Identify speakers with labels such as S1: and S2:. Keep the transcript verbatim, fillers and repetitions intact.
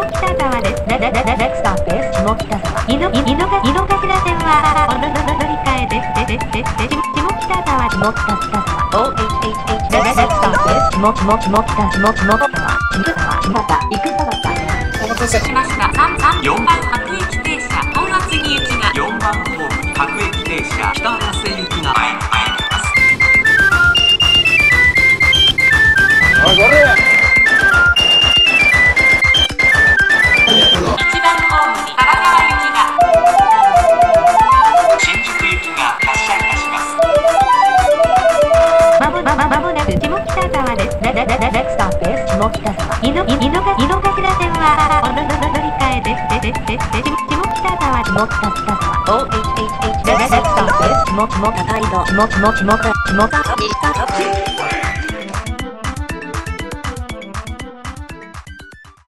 S1: 北沢です。レレレレレクスターです。下北沢。井の井のが井の頭線はおののの乗り換えです。でででで下北沢下北北沢。オーエイチエイチエイチ レレレクスターです。下下下北下下下北沢。下沢下田行く田端。
S2: お待たせしました。さんさんよんばん各駅停車本厚木行きがよんばんホーム各駅停車北早瀬行きが参ります。おいこれいちばんホームに神奈川行きが新宿行きが発車いたします。
S1: まもまままもなく下北沢です。レレレレレクスターです。下北沢。井の井のが井の頭線はおののの乗り換えです。でででで下北沢下北北沢。オーエイチエイチエイチ レレレクスターです。下下高井戸下下下下下下下